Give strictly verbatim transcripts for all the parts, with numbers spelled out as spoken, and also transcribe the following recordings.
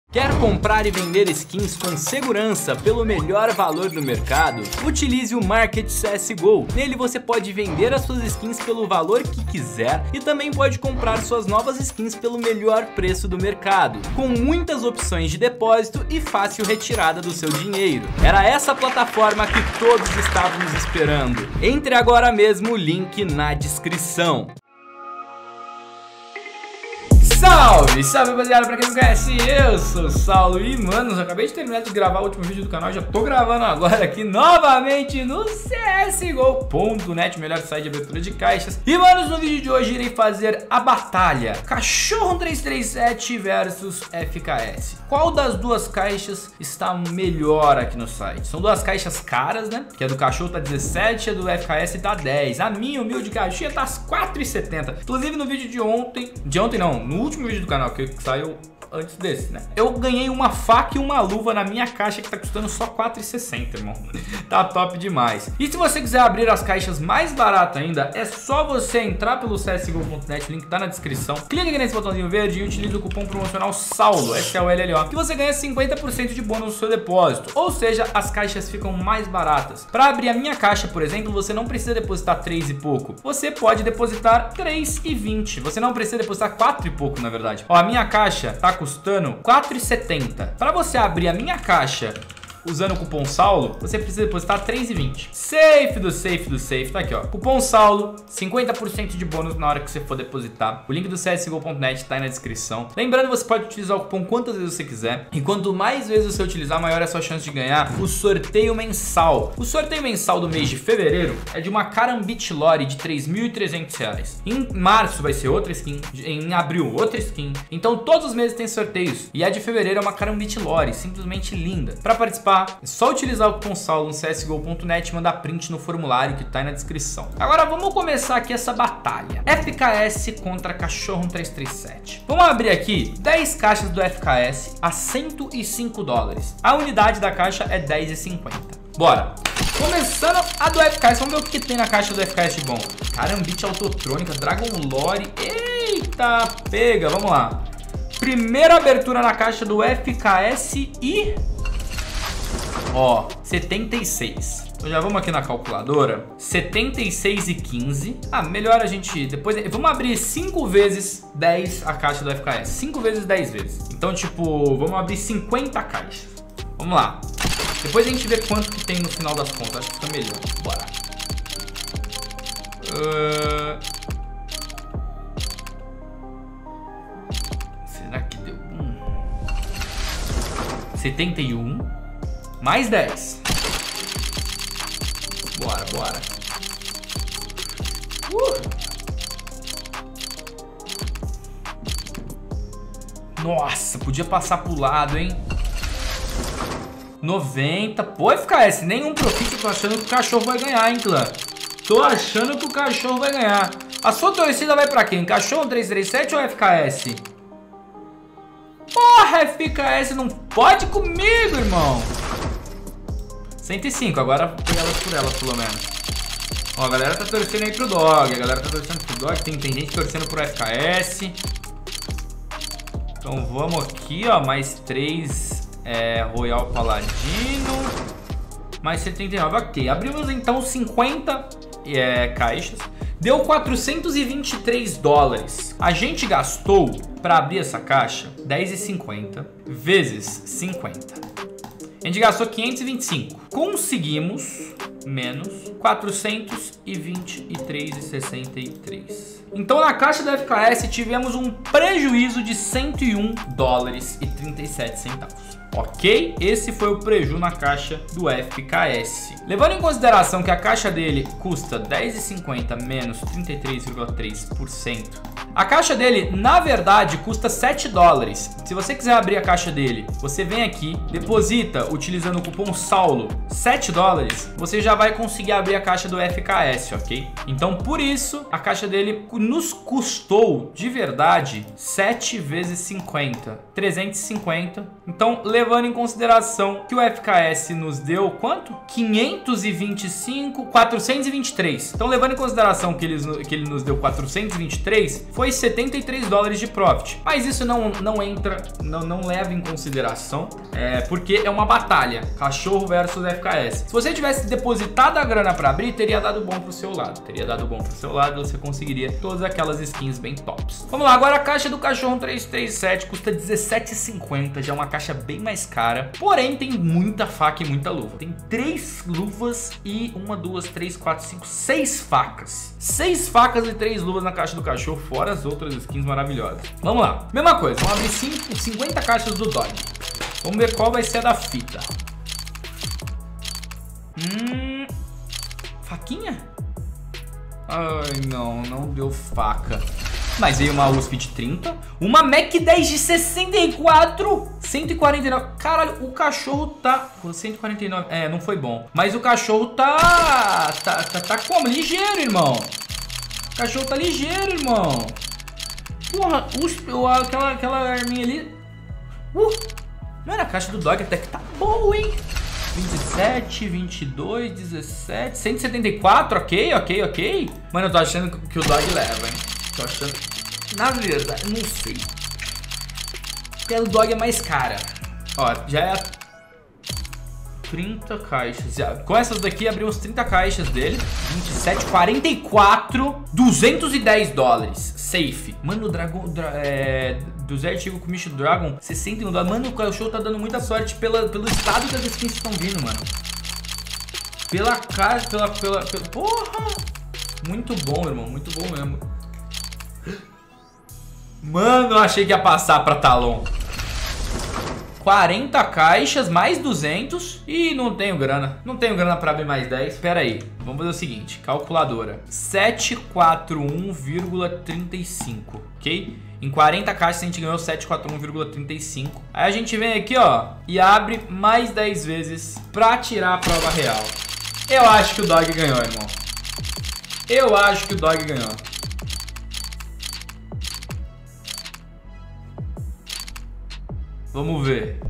Quer comprar e vender skins com segurança pelo melhor valor do mercado? Utilize o Market C S G O. Nele você pode vender as suas skins pelo valor que quiser e também pode comprar suas novas skins pelo melhor preço do mercado, com muitas opções de depósito e fácil retirada do seu dinheiro. Era essa plataforma que todos estávamos esperando. Entre agora mesmo, o link na descrição. Salve, salve rapaziada, pra quem não conhece, eu sou o Saulo e, mano, eu acabei de terminar de gravar o último vídeo do canal, já tô gravando agora aqui novamente no C S G O ponto net, melhor site de abertura de caixas. E, manos, no vídeo de hoje irei fazer a batalha Cachorro três três sete versus F K S. Qual das duas caixas está melhor aqui no site? São duas caixas caras, né? Que a do Cachorro tá dezessete e a do F K S tá dez. A minha humilde caixinha tá às quatro e setenta. Inclusive no vídeo de ontem, de ontem não, no último vídeo do canal que saiu antes desse, né? Eu ganhei uma faca e uma luva na minha caixa que tá custando só quatro e sessenta, irmão. Tá top demais. E se você quiser abrir as caixas mais baratas ainda, é só você entrar pelo C S G O ponto net, o link tá na descrição. Clique aqui nesse botãozinho verde e utilize o cupom promocional SAULO, S A U L L O, que você ganha cinquenta por cento de bônus no seu depósito. Ou seja, as caixas ficam mais baratas. Para abrir a minha caixa, por exemplo, você não precisa depositar três e pouco. Você pode depositar três e vinte. Você não precisa depositar quatro e pouco, na verdade. Ó, a minha caixa tá custando quatro e setenta. Para você abrir a minha caixa usando o cupom SAULO, você precisa depositar três e vinte. Safe do safe do safe. Tá aqui, ó. Cupom SAULO, cinquenta por cento de bônus na hora que você for depositar. O link do C S G O ponto net tá aí na descrição. Lembrando, você pode utilizar o cupom quantas vezes você quiser. E quanto mais vezes você utilizar, maior é a sua chance de ganhar o sorteio mensal. O sorteio mensal do mês de fevereiro é de uma Karambit Lore de três mil e trezentos reais. Em março vai ser outra skin. Em abril, outra skin. Então todos os meses tem sorteios. E a de fevereiro é uma Karambit Lore, simplesmente linda. Para participar, é só utilizar o cupom SAULO no C S G O ponto net e mandar print no formulário que tá aí na descrição. Agora vamos começar aqui essa batalha. F K S contra Cachorro três três sete. Vamos abrir aqui dez caixas do F K S a cento e cinco dólares. A unidade da caixa é dez e cinquenta. Bora! Começando a do F K S, vamos ver o que tem na caixa do F K S de bom. Karambit Autotrônica, Dragon Lore. Eita, pega, vamos lá. Primeira abertura na caixa do F K S e... ó, setenta e seis. Então já vamos aqui na calculadora. setenta e seis e quinze. Ah, melhor a gente depois... vamos abrir cinco vezes dez a caixa do F K S. cinco vezes dez vezes. Então, tipo, vamos abrir cinquenta caixas. Vamos lá. Depois a gente vê quanto que tem no final das contas. Acho que fica melhor. Bora. Uh... Será que deu um? setenta e um. Mais dez. Bora, bora. Uh! Nossa, podia passar pro lado, hein? noventa. Pô, F K S, nenhum profit. Tô achando que o Cachorro vai ganhar, hein, clã? Tô achando que o Cachorro vai ganhar. A sua torcida vai pra quem? Cachorro três três sete ou F K S? Porra, F K S não pode comigo, irmão. cento e cinco, agora foi elas por elas, pelo menos. Ó, a galera tá torcendo aí pro Dog. A galera tá torcendo pro Dog. Tem, tem gente torcendo pro F K S. Então vamos aqui, ó. Mais três é, Royal Paladino. Mais setenta e nove. Ok, abrimos então cinquenta é, caixas. Deu quatrocentos e vinte e três dólares. A gente gastou para abrir essa caixa dez e cinquenta vezes cinquenta. A gente gastou quinhentos e vinte e cinco. Conseguimos menos quatrocentos e vinte e três e sessenta e três. Então na caixa da F K S tivemos um prejuízo de cento e um dólares e trinta e sete centavos. Ok? Esse foi o preju na caixa do F K S. Levando em consideração que a caixa dele custa dez e cinquenta menos trinta e três vírgula três por cento, a caixa dele, na verdade, custa sete dólares. Se você quiser abrir a caixa dele, você vem aqui, deposita utilizando o cupom SAULO sete dólares, você já vai conseguir abrir a caixa do F K S, ok? Então, por isso, a caixa dele nos custou, de verdade, sete vezes cinquenta, trezentos e cinquenta. Então, levando levando em consideração que o F K S nos deu quanto? quinhentos e vinte e cinco, quatrocentos e vinte e três. Então, levando em consideração que ele, que ele nos deu quatrocentos e vinte e três, foi setenta e três dólares de profit. Mas isso não, não entra, não, não leva em consideração, é, porque é uma batalha, cachorro versus F K S. Se você tivesse depositado a grana para abrir, teria dado bom pro seu lado. Teria dado bom pro seu lado, você conseguiria todas aquelas skins bem tops. Vamos lá, agora a caixa do cachorro trezentos e trinta e sete custa dezessete reais e cinquenta centavos, já é uma caixa bem mais cara, porém tem muita faca e muita luva. Tem três luvas e uma, duas, três, quatro, cinco, seis facas. Seis facas e três luvas na caixa do cachorro, fora as outras skins maravilhosas. Vamos lá, mesma coisa, vamos abrir cinco, cinquenta caixas do dog. Vamos ver qual vai ser a da fita. Hum... Faquinha? Ai, não, não deu faca. Mas veio uma U S P de trinta, uma Mac dez de sessenta e quatro, cento e quarenta e nove. Caralho, o cachorro tá... cento e quarenta e nove, é, não foi bom. Mas o cachorro tá... Tá, tá, tá como? Ligeiro, irmão. O cachorro tá ligeiro, irmão. Porra, o, aquela, aquela arminha ali... Uh, não era a caixa do dog, até que tá boa, hein? vinte e sete, vinte e dois, dezessete, cento e setenta e quatro, ok, ok, ok. Mano, eu tô achando que o dog leva, hein? Tô achando... Na verdade, não sei. Pelo dog é mais cara. Ó, já é trinta caixas. Já. Com essas daqui, abrimos trinta caixas dele. vinte e sete, quarenta e quatro, duzentos e dez dólares. Safe. Mano, o Dragon... Dra é, do Zé Artigo com o Micho Dragon, sessenta e um dólares. Mano, o cachorro tá dando muita sorte pela, pelo estado que as skins estão vindo, mano. Pela cara, pela, pela, pela... Porra! Muito bom, irmão. Muito bom mesmo. Mano, eu achei que ia passar pra Talon. quarenta caixas, mais duzentos. E não tenho grana. Não tenho grana pra abrir mais dez. Espera aí. Vamos fazer o seguinte. Calculadora. setecentos e quarenta e um vírgula trinta e cinco. Ok? Em quarenta caixas a gente ganhou setecentos e quarenta e um vírgula trinta e cinco. Aí a gente vem aqui, ó. E abre mais dez vezes pra tirar a prova real. Eu acho que o dog ganhou, irmão. Eu acho que o dog ganhou. Vamos ver.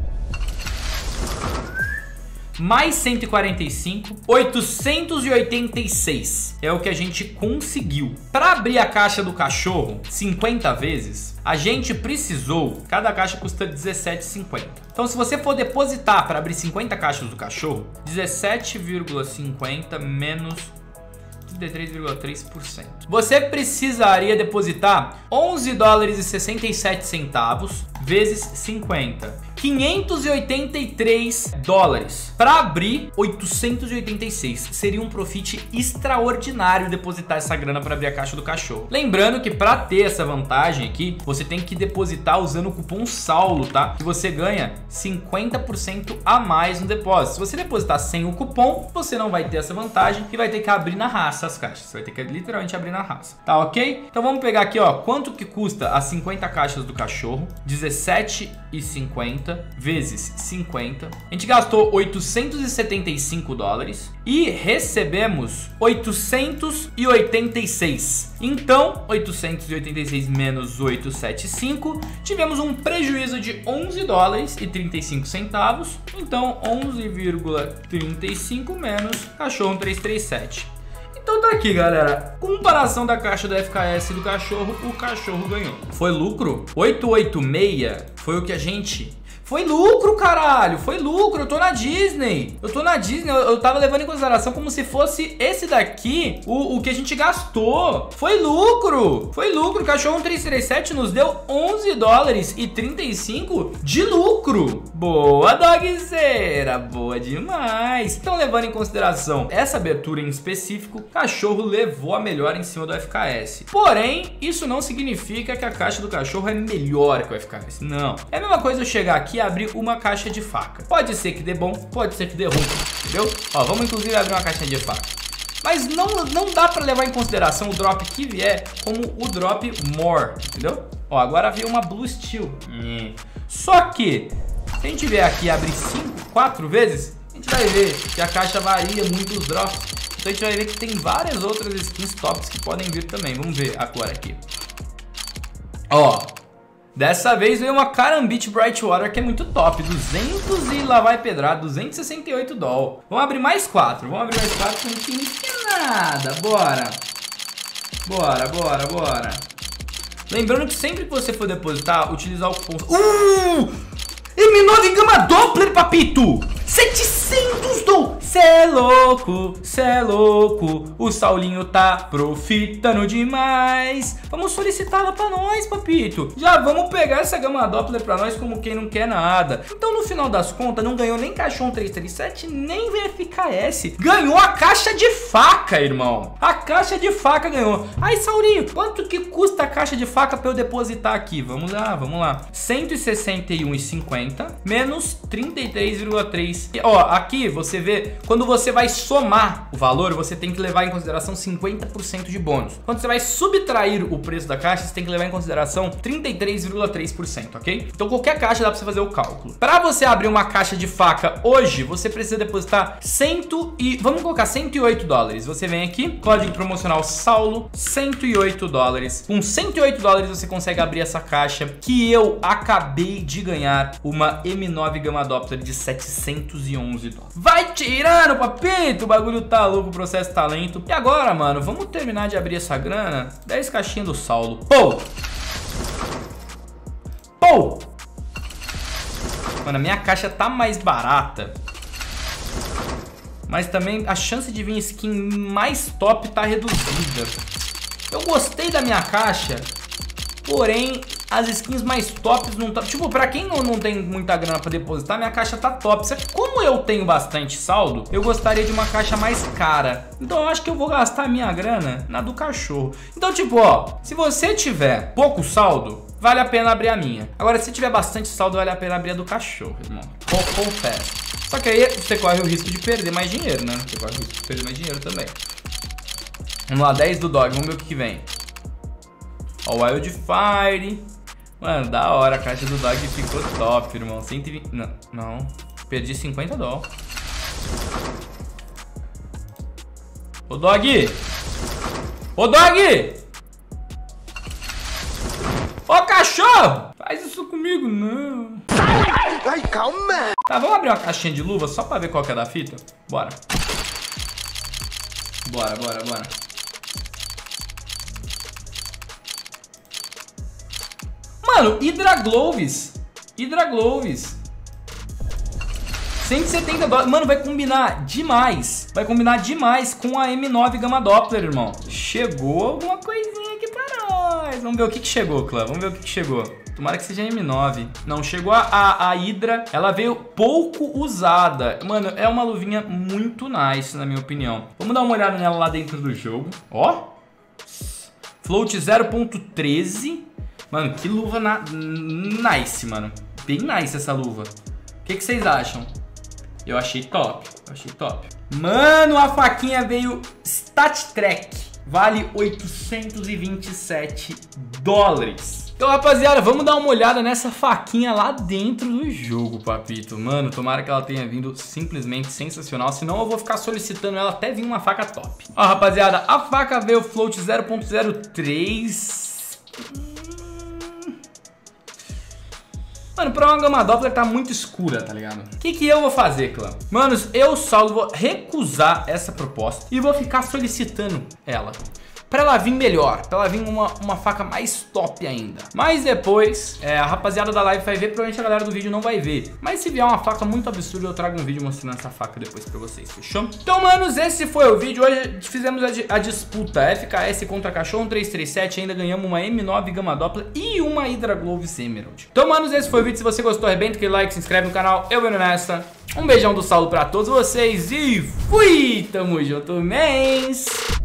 Mais cento e quarenta e cinco, oitocentos e oitenta e seis é o que a gente conseguiu. Para abrir a caixa do cachorro cinquenta vezes, a gente precisou... Cada caixa custa dezessete reais e cinquenta centavos. Então, se você for depositar para abrir cinquenta caixas do cachorro, dezessete vírgula cinquenta menos... trinta e três vírgula três por cento. Você precisaria depositar onze dólares e sessenta e sete centavos vezes cinquenta. quinhentos e oitenta e três dólares. Para abrir, oitocentos e oitenta e seis. Seria um profit extraordinário depositar essa grana para abrir a caixa do cachorro. Lembrando que para ter essa vantagem aqui, você tem que depositar usando o cupom Saulo, tá? Que você ganha cinquenta por cento a mais no depósito. Se você depositar sem o cupom, você não vai ter essa vantagem e vai ter que abrir na raça as caixas. Você vai ter que literalmente abrir na raça. Tá ok? Então vamos pegar aqui, ó. Quanto que custa as cinquenta caixas do cachorro? dezessete reais e cinquenta vezes cinquenta. A gente gastou oitocentos e setenta e cinco dólares e recebemos oitocentos e oitenta e seis. Então, oitocentos e oitenta e seis menos oitocentos e setenta e cinco, tivemos um prejuízo de onze dólares e trinta e cinco centavos. Então, onze vírgula trinta e cinco menos cachorro trezentos e trinta e sete. Então tá aqui, galera. Comparação da caixa do F K S e do cachorro, o cachorro ganhou. Foi lucro? oitocentos e oitenta e seis foi o que a gente... Foi lucro, caralho, foi lucro, eu tô na Disney. Eu tô na Disney, eu, eu tava levando em consideração como se fosse esse daqui, o, o que a gente gastou. Foi lucro, foi lucro, o cachorro trezentos e trinta e sete nos deu onze dólares e trinta e cinco de lucro. Boa, dogzeira, boa demais. Então, levando em consideração essa abertura em específico, o cachorro levou a melhor em cima do F K S. Porém, isso não significa que a caixa do cachorro é melhor que o F K S, não. É a mesma coisa eu chegar aqui abrir uma caixa de faca. Pode ser que dê bom, pode ser que dê ruim, entendeu? Ó, vamos inclusive abrir uma caixinha de faca. Mas não, não dá pra levar em consideração o drop que vier como o drop more, entendeu? Ó, agora veio uma Blue Steel. Hum. Só que, se a gente vier aqui e abrir cinco, quatro vezes, a gente vai ver que a caixa varia muito os drops. Então a gente vai ver que tem várias outras skins tops que podem vir também. Vamos ver a cor aqui. Ó. Dessa vez veio uma Karambit Brightwater que é muito top. duzentos e lá vai pedrada, duzentos e sessenta e oito dólares. Vamos abrir mais quatro. Vamos abrir mais quatro que a gente não tem nada. Bora. Bora, bora, bora. Lembrando que sempre que você for depositar, utilizar o cupom... Uh! M nove Gamma Doppler, papito! setecentos do... Cê é louco, cê é louco. O Saulinho tá profitando demais. Vamos solicitá-la pra nós, papito. Já vamos pegar essa Gamma Doppler pra nós como quem não quer nada. Então, no final das contas, não ganhou nem Caixão três três sete, nem V F K S. Ganhou a caixa de faca, irmão. A caixa de faca ganhou. Aí, Saulinho, quanto que custa a caixa de faca pra eu depositar aqui? Vamos lá, vamos lá. cento e sessenta e um reais e cinquenta centavos menos trinta e três vírgula três. Ó, aqui você vê, quando você vai somar o valor, você tem que levar em consideração cinquenta por cento de bônus. Quando você vai subtrair o preço da caixa, você tem que levar em consideração trinta e três vírgula três por cento, ok? Então qualquer caixa dá pra você fazer o cálculo. Para você abrir uma caixa de faca hoje, você precisa depositar cento e... vamos colocar cento e oito dólares. Você vem aqui, código promocional Saulo, cento e oito dólares. Com cento e oito dólares você consegue abrir essa caixa que eu acabei de ganhar uma M nove Gamma Doppler de setecentos e onze dólares. Vai tirando, papito! O bagulho tá louco, o processo tá lento. E agora, mano, vamos terminar de abrir essa grana. dez caixinhas do Saulo. Pô! Pô! Mano, a minha caixa tá mais barata, mas também a chance de vir skin mais top tá reduzida. Eu gostei da minha caixa, porém as skins mais tops não tá... Tipo, pra quem não, não tem muita grana pra depositar, minha caixa tá top. Só que como eu tenho bastante saldo, eu gostaria de uma caixa mais cara. Então eu acho que eu vou gastar a minha grana na do cachorro. Então, tipo, ó, se você tiver pouco saldo, vale a pena abrir a minha. Agora, se tiver bastante saldo, vale a pena abrir a do cachorro, irmão. Confesso. Só que aí você corre o risco de perder mais dinheiro, né? Você corre o risco de perder mais dinheiro também. Vamos lá, dez do dog. Vamos ver o que, que vem. Ó, Wildfire. Mano, da hora. A caixa do dog ficou top, irmão. cento e vinte... Não, não. Perdi cinquenta dólares. Ô, dog! Ô, dog! Ô, cachorro! Faz isso comigo, não. Ai, calma! Tá, vamos abrir uma caixinha de luva só pra ver qual que é da fita? Bora. Bora, bora, bora. Mano, Hydra Gloves. Hydra Gloves. cento e setenta dólares. Mano, vai combinar demais. Vai combinar demais com a M nove Gamma Doppler, irmão. Chegou alguma coisinha aqui pra nós. Vamos ver o que que chegou, clã. Vamos ver o que que chegou. Tomara que seja M nove. Não, chegou a, a, a Hydra. Ela veio pouco usada. Mano, é uma luvinha muito nice, na minha opinião. Vamos dar uma olhada nela lá dentro do jogo. Ó. Float zero ponto treze. Mano, que luva na... nice, mano. Bem nice essa luva. O que que vocês acham? Eu achei top. Eu achei top. Mano, a faquinha veio Stat Trek. Vale oitocentos e vinte e sete dólares. Então, rapaziada, vamos dar uma olhada nessa faquinha lá dentro do jogo, papito. Mano, tomara que ela tenha vindo simplesmente sensacional. Senão eu vou ficar solicitando ela até vir uma faca top. Ó, rapaziada, a faca veio Float zero ponto zero três. Mano, pra uma Gamma Doppler tá muito escura, tá ligado? O que que eu vou fazer, clã? Manos, eu, Saulo, vou recusar essa proposta e vou ficar solicitando ela. Pra ela vir melhor, pra ela vir uma, uma faca mais top ainda. Mas depois, é, a rapaziada da live vai ver, provavelmente a galera do vídeo não vai ver. Mas se vier uma faca muito absurda, eu trago um vídeo mostrando essa faca depois pra vocês, fechou? Então, manos, esse foi o vídeo. Hoje fizemos a, a disputa F K S contra Cachorro três três sete. Ainda ganhamos uma M nove Gamma Doppler e uma Hydra Gloves Emerald. Então, manos, esse foi o vídeo. Se você gostou, arrebenta aquele like, se inscreve no canal. Eu vendo nessa. Um beijão do Saulo pra todos vocês e fui! Tamo junto, mens!